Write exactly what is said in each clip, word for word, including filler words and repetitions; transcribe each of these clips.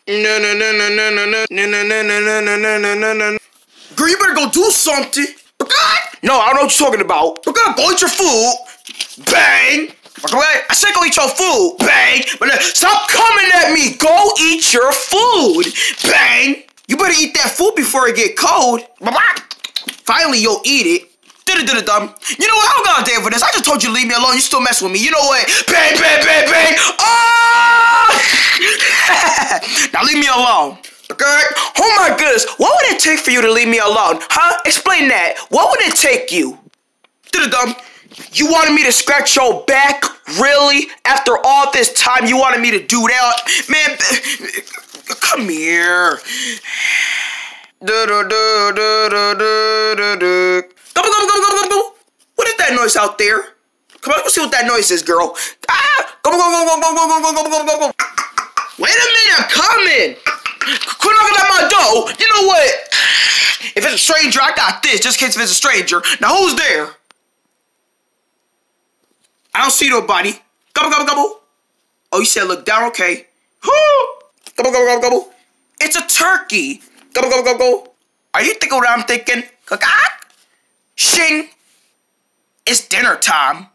No, no, no, no, no, no, no, no, no, no, no, no, no, no, no, no. Girl, you better go do something. No, I don't know what you're talking about. Go eat your food. Bang. Okay, I said go eat your food. Bang. But uh, stop coming at me. Go eat your food. Bang. You better eat that food before it get cold. Finally, you'll eat it. Dum. You know what? I don't got a day for this. I just told you to leave me alone. You still mess with me. You know what? Bang, bang, bang, bang. Oh! Now leave me alone. Okay? Oh my goodness. What would it take for you to leave me alone? Huh? Explain that. What would it take you? Dum. You wanted me to scratch your back? Really? After all this time, you wanted me to do that? Man, come here. Go, go, go, go, go, go. What is that noise out there? Come on, let's see what that noise is, girl. Ah! Go, go, go, go, go, go, go, go, go, go, go, go. Wait a minute, I'm coming. Quit knocking at my door. You know what? If it's a stranger, I got this, just in case if it's a stranger. Now, who's there? I don't see nobody. Gobble, gobble, gobble. Oh, you said look down, okay. Gobble, gobble, gobble, gobble. It's a turkey. Gobble, gobble, gobble, gobble. Are you thinking what I'm thinking? Shing. It's dinner time.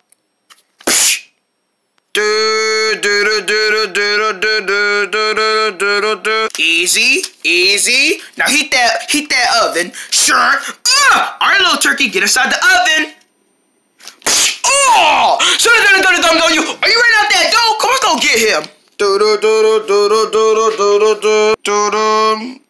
Easy, easy. Now heat that, heat that oven. Sure. Uh, all right, little turkey, get inside the oven. Oh! So you, are you ready out that door? Come on, go get him.